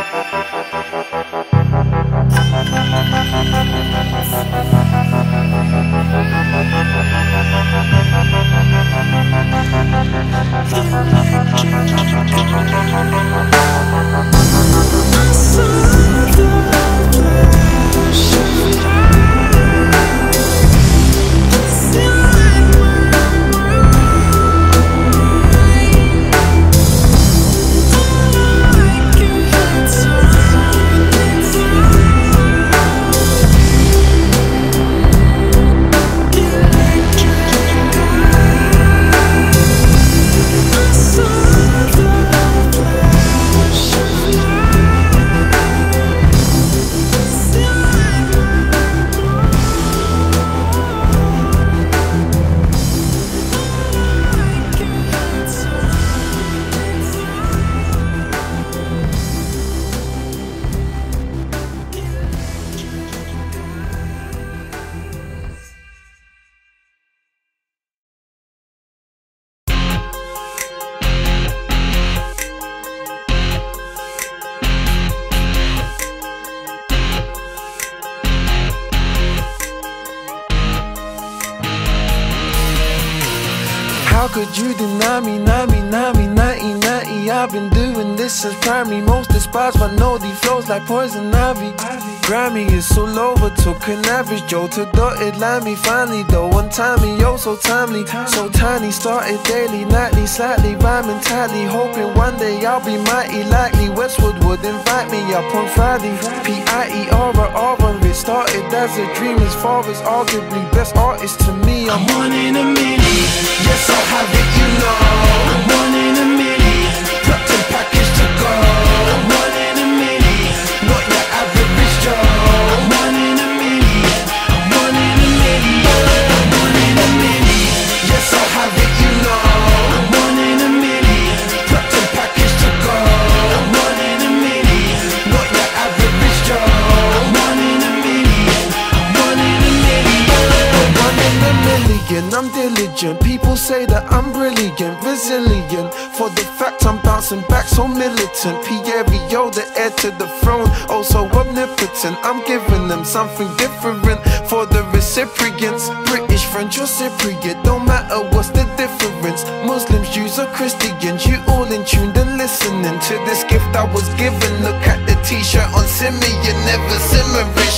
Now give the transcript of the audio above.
How could you deny me, naughty? I've been doing this since primary. Most despised but know these flows like poison ivy. Grammy is all over, took an average Joe to dotted line me. Finally though, one timey, oh so timely, so tiny. Started daily, nightly, slightly rhyming tightly, hoping one day I'll be mighty likely. Westwood would invite me up on Friday. P-I-E-R-A-R, it started as a dream. As far as arguably best artist to me, I'm one in a million. Yes, I'll have it, you know. I'm one in a million, plucked and packaged to go. I'm one in a million, not your average Joe. I'm one in a million, I'm one in a million, I'm one in a million. Yes, I'll have it, you know. I'm one in a million, plucked and packaged to go. I'm one in a million, not your average Joe. I'm one in a million, I'm one in a million, I'm one in a million. I'm diligent, people say that I'm brilliant, resilient. For the fact I'm bouncing back so militant. Pierre, the heir to the throne, oh so omnipotent. I'm giving them something different for the recipients. British, French or Cypriot, don't matter what's the difference. Muslims, Jews or Christians, you all in tune and listening to this gift I was given. Look at the t-shirt on Simeon, never simmering.